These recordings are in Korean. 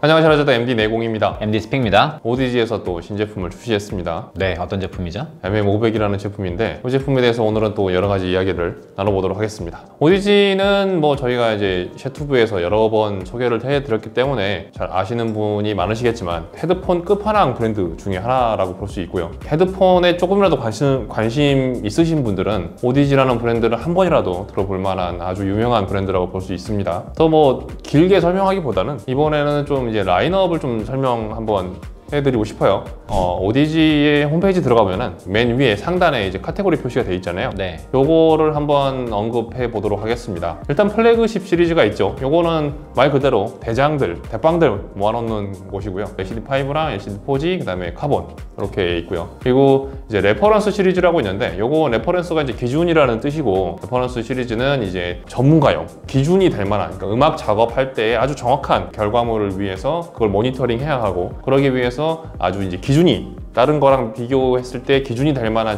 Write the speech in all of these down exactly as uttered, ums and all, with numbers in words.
안녕하세요, 라자다 엠디 내공입니다. 엠디 스픽입니다. 오디지에서 또 신제품을 출시했습니다. 네, 어떤 제품이죠? 엠엠 오백이라는 제품인데 이 제품에 대해서 오늘은 또 여러 가지 이야기를 나눠보도록 하겠습니다. 오디지는 뭐 저희가 이제 셰투브에서 여러 번 소개를 해드렸기 때문에 잘 아시는 분이 많으시겠지만 헤드폰 끝판왕 브랜드 중에 하나라고 볼 수 있고요. 헤드폰에 조금이라도 관심, 관심 있으신 분들은 오디지라는 브랜드를 한 번이라도 들어볼 만한 아주 유명한 브랜드라고 볼 수 있습니다. 또 뭐 길게 설명하기보다는 이번에는 좀 이제 라인업을 좀 설명 한번 해드리고 싶어요. 어, 오디지의 홈페이지 들어가면은 맨 위에 상단에 이제 카테고리 표시가 되어 있잖아요. 네. 요거를 한번 언급해 보도록 하겠습니다. 일단 플래그십 시리즈가 있죠. 요거는 말 그대로 대장들, 대빵들 모아놓는 곳이고요. 엘시디 파이브랑 엘시디 포지, 그 다음에 카본 이렇게 있고요. 그리고 이제 레퍼런스 시리즈라고 있는데 요거 레퍼런스가 이제 기준이라는 뜻이고, 레퍼런스 시리즈는 이제 전문가용, 기준이 될 만한, 그러니까 음악 작업할 때 아주 정확한 결과물을 위해서 그걸 모니터링 해야 하고, 그러기 위해서 아주 이제 기준이 다른 거랑 비교했을 때 기준이 될 만한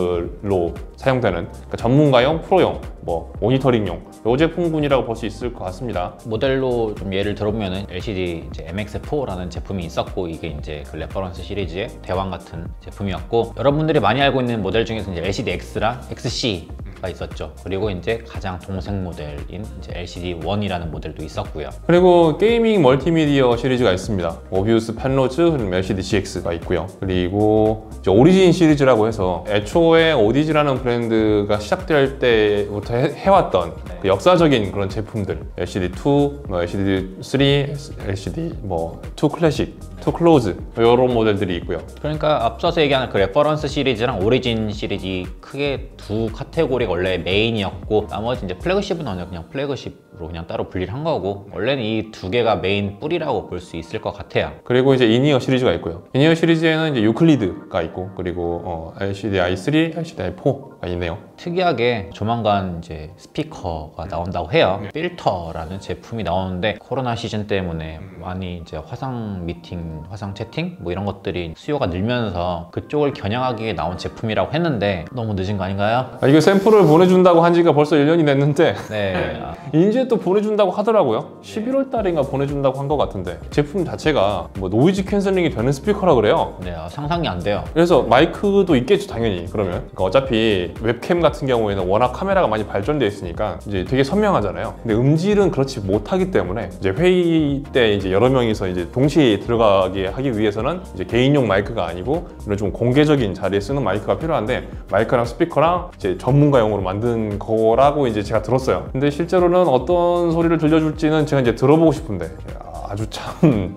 제품들로 사용되는, 그러니까 전문가용, 프로용, 뭐 모니터링용 요 제품군이라고 볼 수 있을 것 같습니다. 모델로 좀 예를 들어보면은 엘시디 이제 엠엑스 포라는 제품이 있었고, 이게 이제 그 레퍼런스 시리즈의 대왕 같은 제품이었고, 여러분들이 많이 알고 있는 모델 중에서 이제 엘시디 엑스랑 엑스씨가 있었죠. 그리고 이제 가장 동생 모델인 이제 엘시디 원이라는 모델도 있었고요. 그리고 게이밍 멀티미디어 시리즈가 있습니다. 모비우스 펜로즈, 엘시디 지엑스가 있고요. 그리고 이제 오리진 시리즈라고 해서 애초에 오디지라는 브랜드가 시작될 때부터 해, 해왔던 네. 그 역사적인 그런 제품들, 엘시디 투, 뭐 엘시디 쓰리, 엘시디 뭐 투 클래식, 투 클로즈 이런 모델들이 있고요. 그러니까 앞서서 얘기하는 그 레퍼런스 시리즈랑 오리진 시리즈 크게 두 카테고리가 원래 메인이었고, 나머지 이제 플래그십은 그냥 플래그십으로 그냥 따로 분리를 한 거고, 원래는 이 두 개가 메인 뿌리라고 볼 수 있을 것 같아요. 그리고 이제 이니어 시리즈가 있고요. 이니어 시리즈에는 이제 유클리드가 있고, 그리고 어, 엘시디 아이 쓰리, 엘시디 아이 포가 있네요. 특이하게 조만간 이제 스피커가 나온다고 해요. 네. 필터라는 제품이 나오는데, 코로나 시즌 때문에 많이 이제 화상 미팅, 화상 채팅 뭐 이런 것들이 수요가 늘면서 그쪽을 겨냥하기 위해 나온 제품이라고 했는데 너무 늦은 거 아닌가요? 아, 이거 샘플을 보내준다고 한 지가 벌써 일 년이 됐는데 네. 이제 또 보내준다고 하더라고요. 십일월 달인가 보내준다고 한 것 같은데, 제품 자체가 뭐 노이즈 캔슬링이 되는 스피커라 그래요. 네, 상상이 안 돼요. 그래서 마이크도 있겠죠, 당연히. 그러면 그러니까 어차피 웹캠 같은 경우에는 워낙 카메라가 많이 발전되어 있으니까 이제 되게 선명하잖아요. 근데 음질은 그렇지 못하기 때문에 이제 회의 때 이제 여러 명이서 이제 동시에 들어가게 하기 위해서는 이제 개인용 마이크가 아니고 이런 좀 공개적인 자리에 쓰는 마이크가 필요한데, 마이크랑 스피커랑 이제 전문가용으로 만든 거라고 이제 제가 들었어요. 근데 실제로는 어떤 소리를 들려줄지는 제가 이제 들어보고 싶은데 아주 참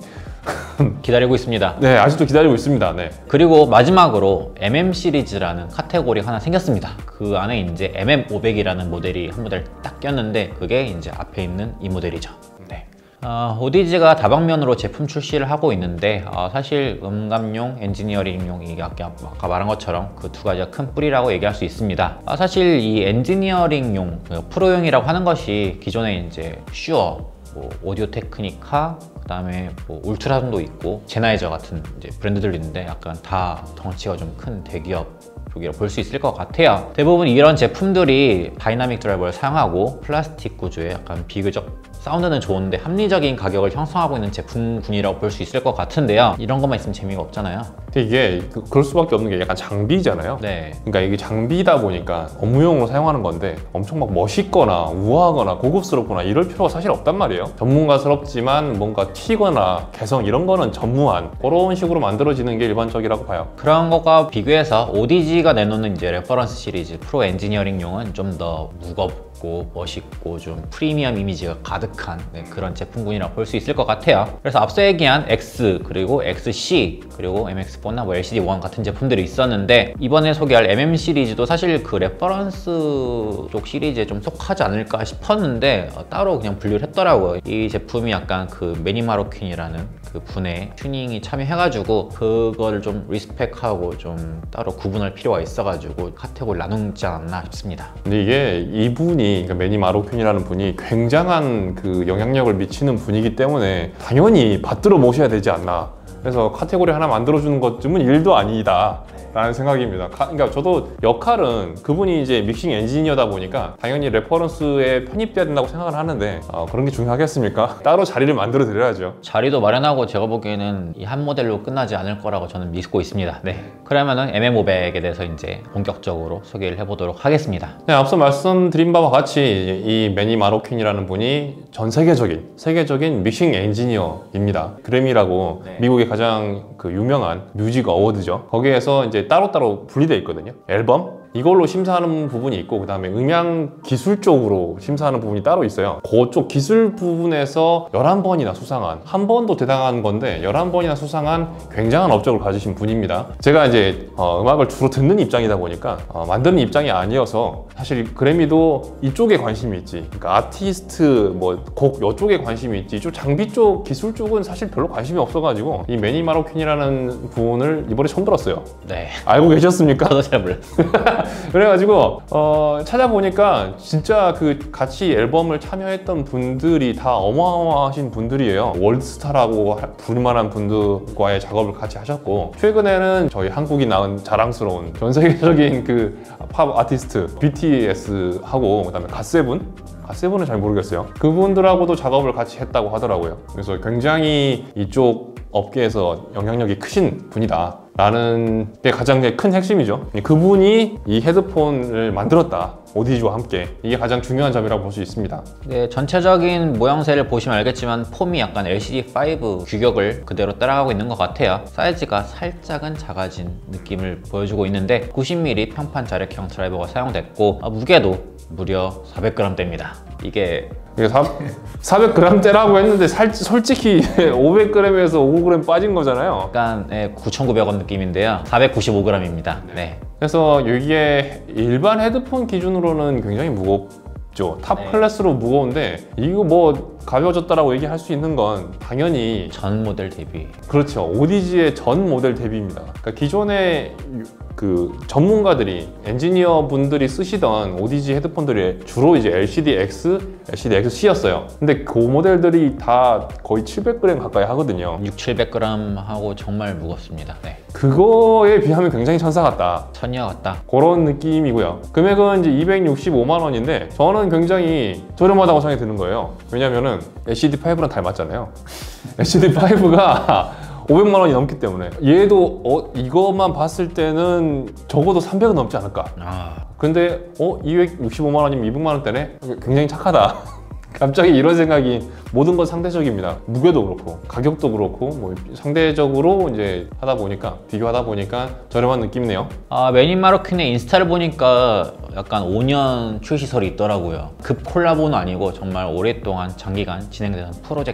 기다리고 있습니다. 네, 아직도 기다리고 있습니다. 네. 그리고 마지막으로 엠엠 시리즈라는 카테고리가 하나 생겼습니다. 그 안에 이제 엠엠 오백이라는 모델이 한 모델 딱 꼈는데, 그게 이제 앞에 있는 이 모델이죠. 네. 어, 오디지가 다방면으로 제품 출시를 하고 있는데, 어, 사실 음감용, 엔지니어링용, 이게 아까, 아까 말한 것처럼 그 두 가지가 큰 뿌리라고 얘기할 수 있습니다. 어, 사실 이 엔지니어링용, 프로용이라고 하는 것이 기존에 이제 슈어, 뭐 오디오 테크니카, 그 다음에 뭐 울트라손도 있고 제나이저 같은 이제 브랜드들도 있는데, 약간 다 덩치가 좀 큰 대기업 쪽이라고 볼 수 있을 것 같아요. 대부분 이런 제품들이 다이나믹 드라이버를 사용하고 플라스틱 구조의 약간 비교적 사운드는 좋은데 합리적인 가격을 형성하고 있는 제품군이라고 볼 수 있을 것 같은데요. 이런 것만 있으면 재미가 없잖아요. 근데 이게 그, 그럴 수밖에 없는 게 약간 장비잖아요. 네. 그러니까 이게 장비다 보니까 업무용으로 사용하는 건데 엄청 막 멋있거나 우아하거나 고급스럽거나 이럴 필요가 사실 없단 말이에요. 전문가스럽지만 뭔가 튀거나 개성 이런 거는 전무한 그런 식으로 만들어지는 게 일반적이라고 봐요. 그런 것과 비교해서 오디지가 내놓는 이제 레퍼런스 시리즈 프로 엔지니어링용은 좀 더 무겁고 멋있고 좀 프리미엄 이미지가 가득한 네, 그런 제품군이라고 볼 수 있을 것 같아요. 그래서 앞서 얘기한 X, 그리고 엑스씨, 그리고 엠엑스 포나 뭐 엘시디 원 같은 제품들이 있었는데, 이번에 소개할 엠엠 시리즈도 사실 그 레퍼런스 쪽 시리즈에 좀 속하지 않을까 싶었는데 어, 따로 그냥 분류를 했더라고요. 이 제품이 약간 그 매니 마로퀸이라는 그 분의 튜닝이 참여해가지고 그걸 좀 리스펙하고 좀 따로 구분할 필요가 있어가지고 카테고리 나누지 않았나 싶습니다. 근데 이게 이분이, 그러니까 매니 마로퀸이라는 분이 굉장한 그 영향력을 미치는 분이기 때문에 당연히 받들어 모셔야 되지 않나. 그래서 카테고리 하나 만들어주는 것쯤은 일도 아니다. 라는 생각입니다. 가, 그러니까 저도 역할은 그분이 이제 믹싱 엔지니어다 보니까 당연히 레퍼런스에 편입돼야 된다고 생각을 하는데 어, 그런 게 중요하겠습니까? 따로 자리를 만들어 드려야죠. 자리도 마련하고 제가 보기에는 이 한 모델로 끝나지 않을 거라고 저는 믿고 있습니다. 네. 그러면은 엠엠 오백에 대해서 이제 본격적으로 소개를 해보도록 하겠습니다. 네, 앞서 말씀드린 바와 같이 이 매니 마로퀸이라는 분이 전 세계적인 세계적인 믹싱 엔지니어입니다. 그래미라고 네. 미국의 가장 그 유명한 뮤직 어워드죠. 거기에서 이제 따로따로 분리되어 있거든요. 앨범 이걸로 심사하는 부분이 있고 그 다음에 음향 기술 쪽으로 심사하는 부분이 따로 있어요. 그쪽 기술 부분에서 열한 번이나 수상한, 한 번도 대단한 건데 열한 번이나 수상한 굉장한 업적을 가지신 분입니다. 제가 이제 어, 음악을 주로 듣는 입장이다 보니까 어, 만드는 입장이 아니어서 사실 그래미도 이쪽에 관심이 있지, 그러니까 아티스트 뭐 곡 이쪽에 관심이 있지, 이쪽 장비 쪽 기술 쪽은 사실 별로 관심이 없어가지고 이 매니 마로퀸이라는 분을 이번에 처음 들었어요. 네. 알고 계셨습니까? 저도 잘 몰랐어요. 그래가지고 어, 찾아보니까 진짜 그 같이 앨범을 참여했던 분들이 다 어마어마하신 분들이에요. 월드스타라고 부를만한 분들과의 작업을 같이 하셨고 최근에는 저희 한국이 낳은 자랑스러운 전 세계적인 그 팝 아티스트 비티에스하고 그다음에 갓세븐 갓세븐은 잘 모르겠어요. 그분들하고도 작업을 같이 했다고 하더라고요. 그래서 굉장히 이쪽 업계에서 영향력이 크신 분이다 라는 게 가장 큰 핵심이죠. 그분이 이 헤드폰을 만들었다, 오디지와 함께. 이게 가장 중요한 점이라고 볼 수 있습니다. 네, 전체적인 모양새를 보시면 알겠지만 폼이 약간 엘시디 파이브 규격을 그대로 따라가고 있는 것 같아요. 사이즈가 살짝은 작아진 느낌을 보여주고 있는데 구십 밀리미터 평판 자력형 드라이버가 사용됐고 아, 무게도 무려 사백 그램대입니다. 이게 이게 사백 그램대라고 했는데 살, 솔직히 오백 그램에서 오 그램 빠진 거잖아요. 약간 네, 구천구백 원 느낌인데요. 사백구십오 그램입니다. 네. 그래서 이게 일반 헤드폰 기준으로는 굉장히 무겁죠. 탑 네. 클래스로 무거운데 이거 뭐 가벼워졌다라고 얘기할 수 있는 건 당연히 전 모델 대비. 그렇죠. 오디지의 전 모델 대비입니다. 그러니까 기존에 그 전문가들이 엔지니어 분들이 쓰시던 오디지 헤드폰들이 주로 이제 엘시디 X, 엘시디 엑스-C였어요. 근데 그 모델들이 다 거의 칠백 그램 가까이 하거든요. 육천, 칠백 그램 하고 정말 무겁습니다. 네. 그거에 비하면 굉장히 천사 같다, 천녀 같다. 그런 느낌이고요. 금액은 이제 이백육십오만 원인데 저는 굉장히 저렴하다고 생각이 드는 거예요. 왜냐면은 엘시디 파이브랑 닮았잖아요. 엘시디 파이브가 오백만 원이 넘기 때문에 얘도 어, 이것만 봤을 때는 적어도 삼백은 넘지 않을까. 아, 근데 어 이백육십오만 원이면 이백만 원대네? 굉장히 착하다. 갑자기 이런 생각이, 모든 건 상대적입니다. 무게도 그렇고 가격도 그렇고 뭐 상대적으로 이제 하다 보니까, 비교하다 보니까 저렴한 느낌이네요. 아 매니 마로퀸의 인스타를 보니까 약간 오 년 출시설이 있더라고요. 급 콜라보는 아니고 정말 오랫동안 장기간 진행되는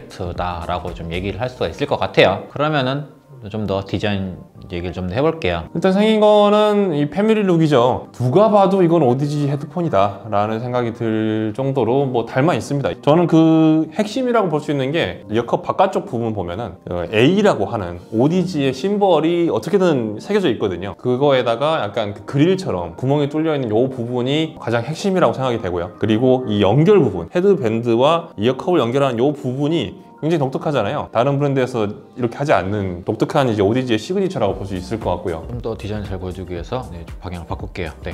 프로젝트다라고 좀 얘기를 할 수가 있을 것 같아요. 그러면은 좀 더 디자인 얘기를 좀 더 해볼게요. 일단 생긴 거는 이 패밀리 룩이죠. 누가 봐도 이건 오디지 헤드폰이다 라는 생각이 들 정도로 뭐 닮아 있습니다. 저는 그 핵심이라고 볼 수 있는 게 이어컵 바깥쪽 부분 보면은 A라고 하는 오디지의 심벌이 어떻게든 새겨져 있거든요. 그거에다가 약간 그 그릴처럼 구멍이 뚫려 있는 이 부분이 가장 핵심이라고 생각이 되고요. 그리고 이 연결 부분, 헤드밴드와 이어컵을 연결하는 이 부분이 굉장히 독특하잖아요. 다른 브랜드에서 이렇게 하지 않는 독특한 이제 오디지의 시그니처라고 볼 수 있을 것 같고요. 좀 더 디자인 잘 보여주기 위해서 네, 좀 방향을 바꿀게요. 네.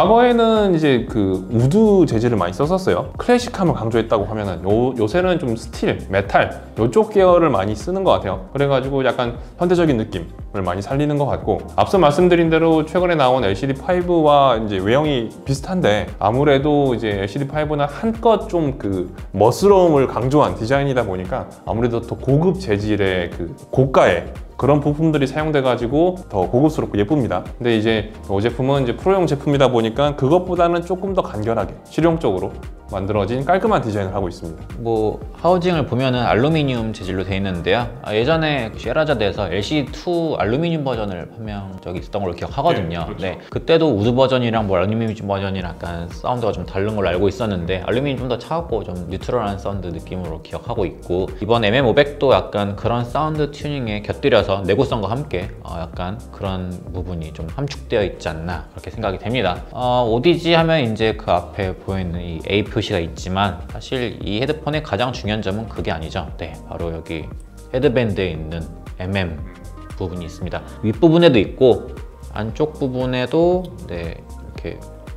과거에는 이제 그 우드 재질을 많이 썼었어요. 클래식함을 강조했다고 하면은 요, 요새는 좀 스틸, 메탈 요쪽 계열을 많이 쓰는 것 같아요. 그래가지고 약간 현대적인 느낌을 많이 살리는 것 같고, 앞서 말씀드린 대로 최근에 나온 엘시디 파이브와 이제 외형이 비슷한데 아무래도 이제 엘시디 파이브는 한껏 좀 그 멋스러움을 강조한 디자인이다 보니까 아무래도 더 고급 재질의 그 고가의 그런 부품들이 사용돼 가지고 더 고급스럽고 예쁩니다. 근데 이제 이 제품은 이제 프로용 제품이다 보니까 그것보다는 조금 더 간결하게 실용적으로 만들어진 깔끔한 디자인을 하고 있습니다. 뭐 하우징을 보면은 알루미늄 재질로 되어 있는데요. 아, 예전에 쉐라자드에서 엘시디 투 알루미늄 버전을 판매한 적이 있었던 걸로 기억하거든요. 네, 그렇죠. 네, 그때도 우드 버전이랑 뭐 알루미늄 버전이랑 약간 사운드가 좀 다른 걸로 알고 있었는데 알루미늄 좀 더 차갑고 좀 뉴트럴한 사운드 느낌으로 기억하고 있고, 이번 엠엠 오백도 약간 그런 사운드 튜닝에 곁들여서 내구성과 함께 어, 약간 그런 부분이 좀 함축되어 있지 않나 그렇게 생각이 됩니다. 어, 오디지 하면 이제 그 앞에 보이는 이 A 표시가 있지만 사실 이 헤드폰의 가장 중요한 점은 그게 아니죠. 네, 바로 여기 헤드밴드에 있는 엠엠 부분이 있습니다. 윗부분에도 있고 안쪽 부분에도 네, 이렇게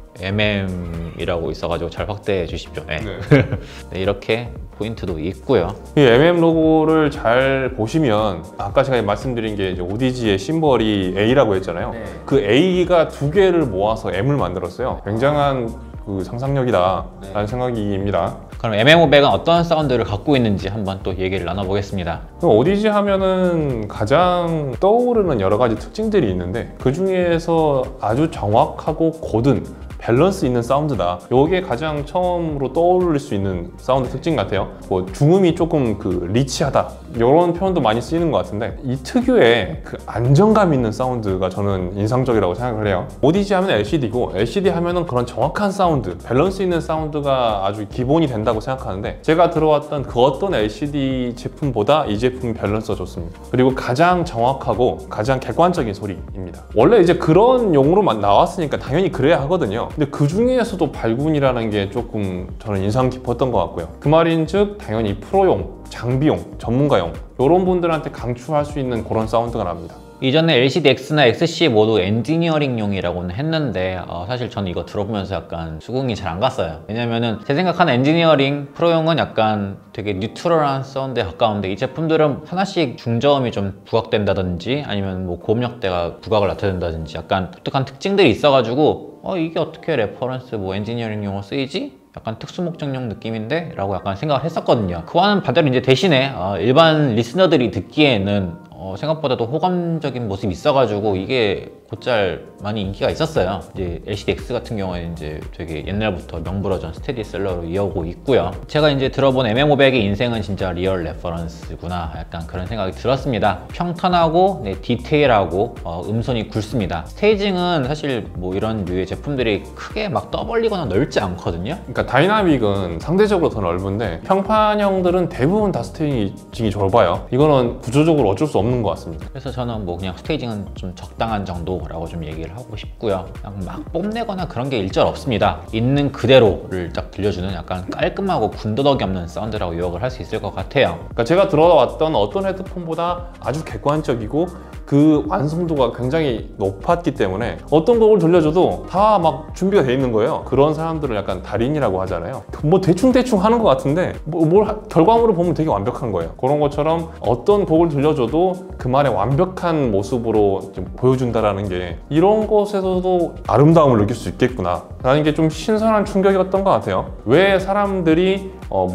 엠엠이라고 있어가지고 잘 확대해 주십시오. 네. 네. 네, 이렇게 포인트도 있고요. 이 엠엠 로고를 잘 보시면 아까 제가 말씀드린 게 이제 오디지의 심벌이 A라고 했잖아요. 네. 그 A가 두 개를 모아서 M을 만들었어요. 굉장한 그 상상력이다 라는 네. 생각입니다. 그럼 엠엠 오백은 어떤 사운드를 갖고 있는지 한번 또 얘기를 나눠보겠습니다. 오디지 하면은 가장 떠오르는 여러 가지 특징들이 있는데 그 중에서 아주 정확하고 고든 밸런스 있는 사운드다. 이게 가장 처음으로 떠올릴 수 있는 사운드 특징 같아요. 뭐 중음이 조금 그 리치하다 이런 표현도 많이 쓰이는 것 같은데 이 특유의 그 안정감 있는 사운드가 저는 인상적이라고 생각을 해요. 오디지 하면 엘시디고 엘시디 하면은 그런 정확한 사운드, 밸런스 있는 사운드가 아주 기본이 된다고 생각하는데 제가 들어왔던 그 어떤 엘시디 제품보다 이 제품이 밸런스가 좋습니다. 그리고 가장 정확하고 가장 객관적인 소리입니다. 원래 이제 그런 용어로만 나왔으니까 당연히 그래야 하거든요. 근데 그 중에서도 발군이라는 게 조금 저는 인상 깊었던 것 같고요. 그 말인즉 당연히 프로용, 장비용, 전문가용 이런 분들한테 강추할 수 있는 그런 사운드가 납니다. 이전에 엘시디엑스나 엑스씨 모두 엔지니어링용이라고는 했는데 어, 사실 저는 이거 들어보면서 약간 수긍이 잘 안 갔어요. 왜냐면은 제 생각하는 엔지니어링 프로용은 약간 되게 뉴트럴한 사운드에 가까운데 이 제품들은 하나씩 중저음이 좀 부각된다든지 아니면 뭐 고음역대가 부각을 나타낸다든지 약간 독특한 특징들이 있어가지고 어 이게 어떻게 레퍼런스 뭐 엔지니어링용으로 쓰이지? 약간 특수목적용 느낌인데? 라고 약간 생각을 했었거든요. 그와는 반대로 이제 대신에 어, 일반 리스너들이 듣기에는 어, 생각보다도 호감적인 모습이 있어가지고 이게 곧잘 많이 인기가 있었어요. 이제 엘시디엑스 같은 경우에는 이제 되게 옛날부터 명불허전 스테디셀러로 이어오고 있고요. 제가 이제 들어본 엠엠 오백의 인생은 진짜 리얼 레퍼런스구나 약간 그런 생각이 들었습니다. 평탄하고 네, 디테일하고 어, 음선이 굵습니다. 스테이징은 사실 뭐 이런 류의 제품들이 크게 막 떠벌리거나 넓지 않거든요. 그러니까 다이나믹은 상대적으로 더 넓은데 평판형들은 대부분 다 스테이징이 좁아요. 이거는 구조적으로 어쩔 수 없는 것 같습니다. 그래서 저는 뭐 그냥 스테이징은 좀 적당한 정도라고 좀 얘기를 하고 싶고요. 그냥 막 뽐내거나 그런 게 일절 없습니다. 있는 그대로를 딱 들려주는 약간 깔끔하고 군더더기 없는 사운드라고 요약을 할 수 있을 것 같아요. 그러니까 제가 들어왔던 어떤 헤드폰보다 아주 객관적이고 그 완성도가 굉장히 높았기 때문에 어떤 곡을 들려줘도 다 막 준비가 돼 있는 거예요. 그런 사람들을 약간 달인이라고 하잖아요. 뭐 대충대충 하는 것 같은데 뭐, 뭘 하, 결과물을 보면 되게 완벽한 거예요. 그런 것처럼 어떤 곡을 들려줘도 그만의 완벽한 모습으로 좀 보여준다라는 게 이런 것에서도 아름다움을 느낄 수 있겠구나 라는 게 좀 신선한 충격이었던 것 같아요. 왜 사람들이 어,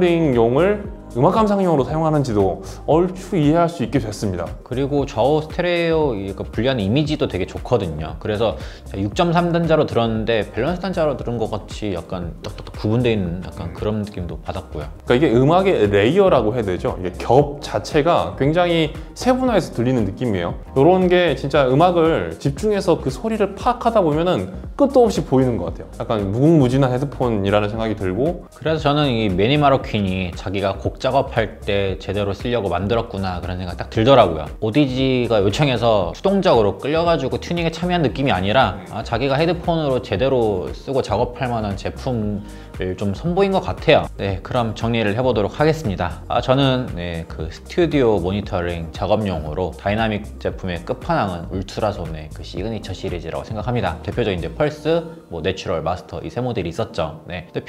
모니터링용을 음악 감상용으로 사용하는지도 얼추 이해할 수 있게 됐습니다. 그리고 좌우 스테레오 분리하는 이미지도 되게 좋거든요. 그래서 육 점 삼 단자로 들었는데 밸런스 단자로 들은 것 같이 약간 딱딱딱 구분되어 있는 약간 그런 느낌도 받았고요. 그러니까 이게 음악의 레이어라고 해야 되죠. 이게 겹 자체가 굉장히 세분화해서 들리는 느낌이에요. 이런 게 진짜 음악을 집중해서 그 소리를 파악하다 보면은 끝도 없이 보이는 것 같아요. 약간 무궁무진한 헤드폰이라는 생각이 들고 그래서 저는 이 매니 마로퀸이 자기가 곡 작업할 때 제대로 쓰려고 만들었구나 그런 생각 딱 들더라고요. 오디지가 요청해서 수동적으로 끌려가지고 튜닝에 참여한 느낌이 아니라 아, 자기가 헤드폰으로 제대로 쓰고 작업할 만한 제품을 좀 선보인 것 같아요. 네, 그럼 정리를 해보도록 하겠습니다. 아, 저는 네, 그 스튜디오 모니터링 작업용으로 다이나믹 제품의 끝판왕은 울트라손의 그 시그니처 시리즈라고 생각합니다. 대표적인 이제 펄스, 뭐 내추럴, 마스터 이 세 모델이 있었죠. 네. 근데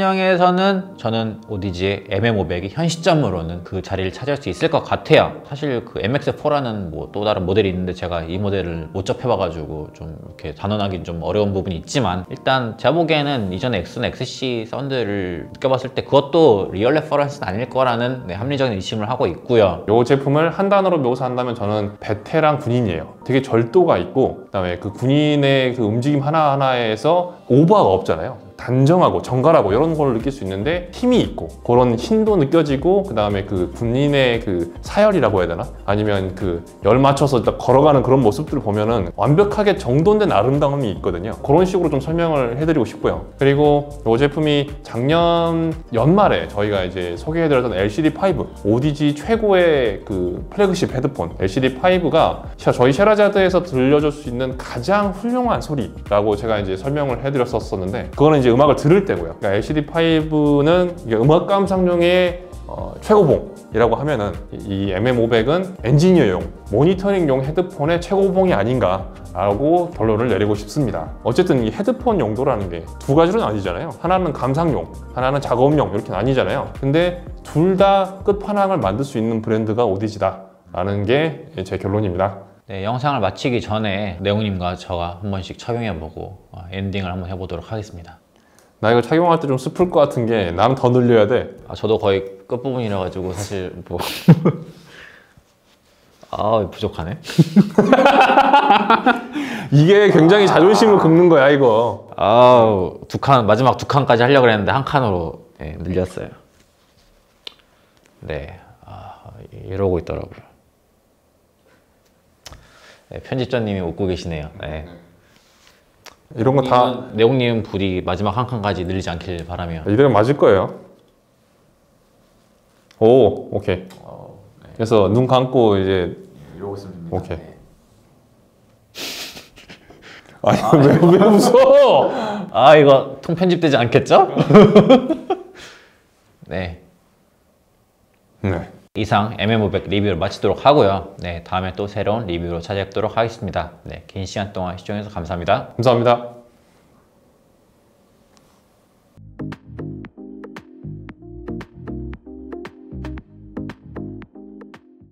평판형에서는 저는 오디지의 엠엠 오백이 현 시점으로는 그 자리를 차지할 수 있을 것 같아요. 사실 그 엠엑스 포라는 뭐 또 다른 모델이 있는데 제가 이 모델을 못 접해봐가지고 좀 이렇게 단언하기 좀 어려운 부분이 있지만 일단 제가 보기에는 이전에 엑스나 엑스씨 사운드를 느껴봤을 때 그것도 리얼 레퍼런스는 아닐 거라는 네, 합리적인 의심을 하고 있고요. 이 제품을 한 단어로 묘사한다면 저는 베테랑 군인이에요. 되게 절도가 있고 그다음에 그 군인의 그 움직임 하나하나에서 오버가 없잖아요. 단정하고 정갈하고 이런 걸 느낄 수 있는데 힘이 있고 그런 힘도 느껴지고 그 다음에 그 군인의 그 사열이라고 해야 되나? 아니면 그 열 맞춰서 딱 걸어가는 그런 모습들을 보면은 완벽하게 정돈된 아름다움이 있거든요. 그런 식으로 좀 설명을 해드리고 싶고요. 그리고 이 제품이 작년 연말에 저희가 이제 소개해드렸던 엘시디 파이브 오디지 최고의 그 플래그십 헤드폰 엘시디 파이브가 저희 쉐라자드에서 들려줄 수 있는 가장 훌륭한 소리라고 제가 이제 설명을 해드렸었는데 그거는 이제 음악을 들을 때고요. 그러니까 엘시디 파이브는 음악 감상용의 어, 최고봉이라고 하면은 이 엠엠 오백은 엔지니어용, 모니터링용 헤드폰의 최고봉이 아닌가라고 결론을 내리고 싶습니다. 어쨌든 이 헤드폰 용도라는 게 두 가지로 나뉘잖아요. 하나는 감상용, 하나는 작업용 이렇게 나뉘잖아요. 근데 둘 다 끝판왕을 만들 수 있는 브랜드가 오디지다라는 게 제 결론입니다. 네, 영상을 마치기 전에 내용님과 저가 한 번씩 착용해보고 어, 엔딩을 한번 해보도록 하겠습니다. 나 이거 착용할 때 좀 슬플 것 같은 게 나는 더 늘려야 돼. 아, 저도 거의 끝부분이라 가지고 사실 뭐 아, 부족하네. 이게 굉장히 자존심을 긁는 거야 이거. 아우, 두 칸, 마지막 두 칸까지 하려고 했는데 한 칸으로 네, 늘렸어요. 네, 아, 이러고 있더라고요. 네, 편집자님이 웃고 계시네요. 네. 이런 거 다 내용님 불이 마지막 한 칸까지 늘리지 않길 바라며. 이대로 맞을 거예요. 오, 오케이. 어, 네. 그래서 눈 감고 이제 이러고 있으면 됩니다. 오케이. 네. 아니 왜, 왜 웃어? 아, 이거 통 편집되지 않겠죠? 네. 네. 이상 엠엠 오백 리뷰를 마치도록 하고요. 네, 다음에 또 새로운 리뷰로 찾아뵙도록 하겠습니다. 네, 긴 시간 동안 시청해주셔서 감사합니다. 감사합니다.